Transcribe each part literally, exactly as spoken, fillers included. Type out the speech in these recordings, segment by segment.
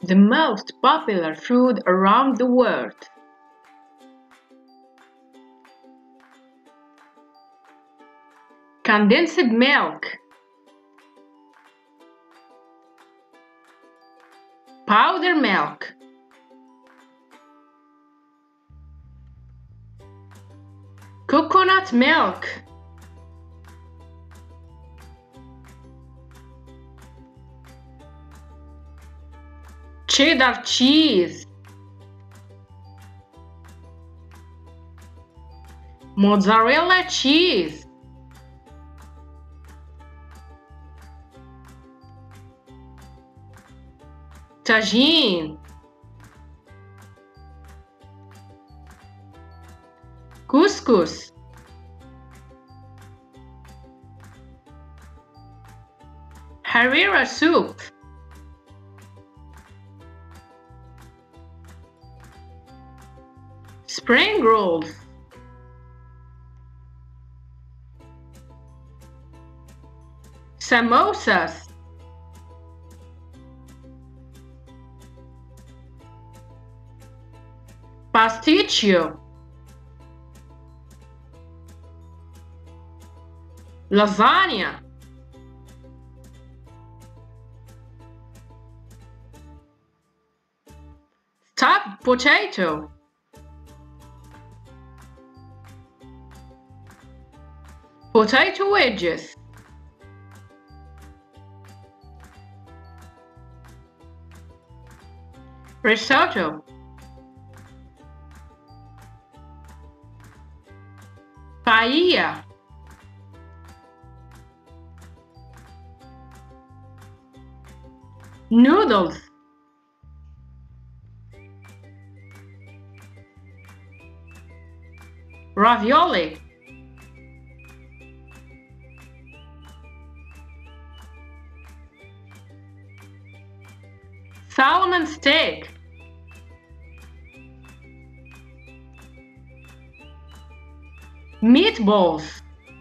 The most popular food around the world. Condensed milk. Powder milk. Coconut milk. Cheddar cheese. Mozzarella cheese. Tagine. Couscous. Harira soup. Spring rolls. Samosas. Pasticcio. Lasagna. Stuffed potato. Potato wedges. Risotto. Paella. Noodles. Ravioli. Salmon steak. Meatballs.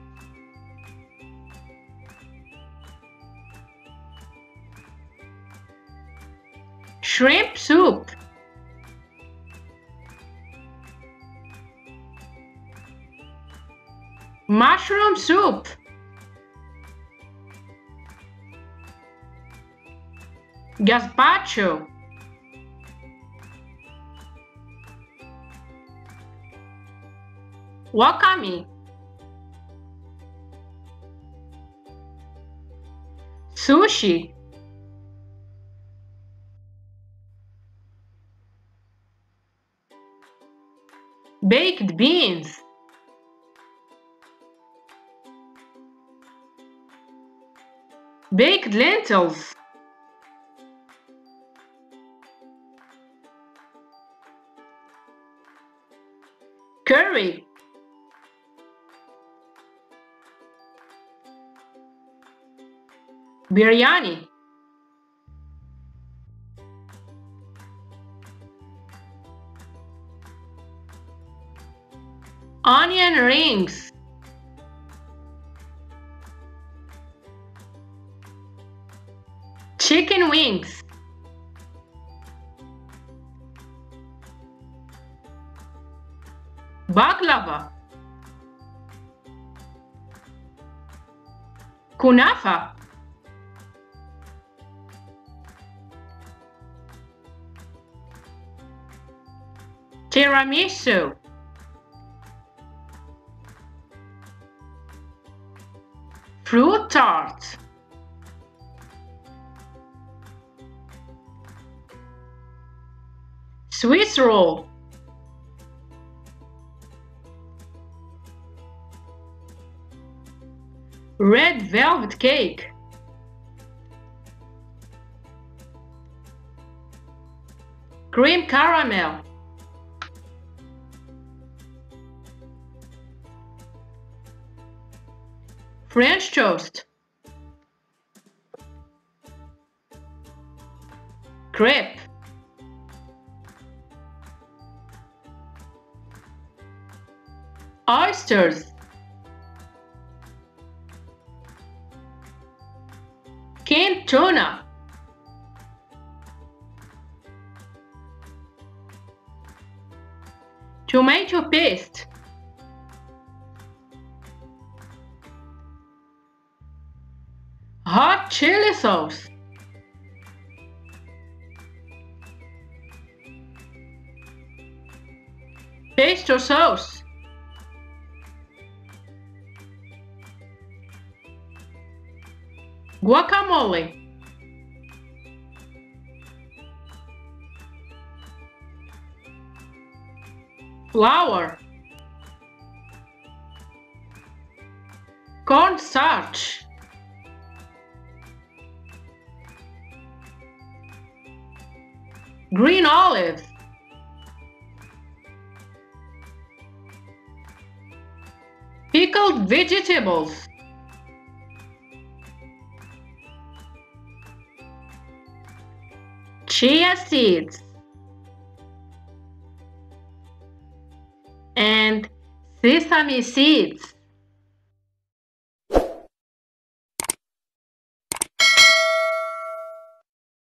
Shrimp soup. Mushroom soup. Gazpacho. Wakame. Sushi. Baked beans. Baked lentils. Curry. Biryani. Onion rings. Chicken wings. Baklava. Kunafa. Tiramisu. Fruit tart. Swiss roll. Red velvet cake. Cream caramel. French toast. Crepe. Oysters. Canned tuna. Tomato paste. Hot chili sauce. Pesto sauce. Guacamole. Flour. Cornstarch. Green olives. Pickled vegetables. Chia seeds. And sesame seeds.